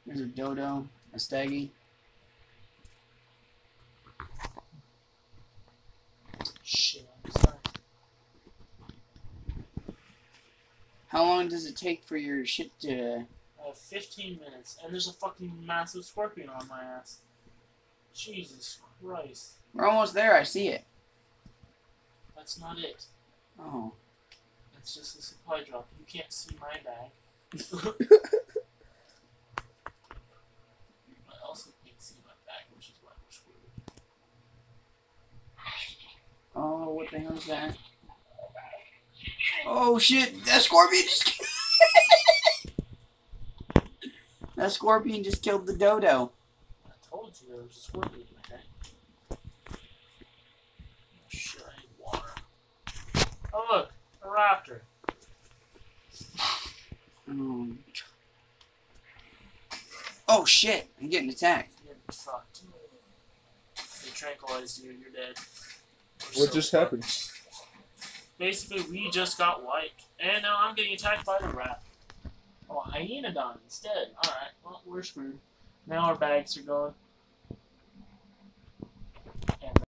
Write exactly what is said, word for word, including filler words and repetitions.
There's a dodo, a staggy. Shit, I'm sorry. How long does it take for your shit to... I have fifteen minutes, and there's a fucking massive scorpion on my ass. Jesus Christ. We're almost there, I see it. That's not it. Oh. It's just a supply drop. You can't see my bag. I also can't see my bag, which is why we're screwed. Oh, what the hell is that? Oh shit, that scorpion just... that scorpion just killed the dodo. I told you there was a scorpion, okay? Oh shit, I need water. Oh look, a raptor. Um, oh shit, I'm getting attacked. You're fucked. They tranquilized you, you're dead. We're What so just fucked. happened? Basically, we just got wiped. And now I'm getting attacked by the rat. Oh, Hyaenodon instead. Alright, well, we're screwed. Now our bags are gone.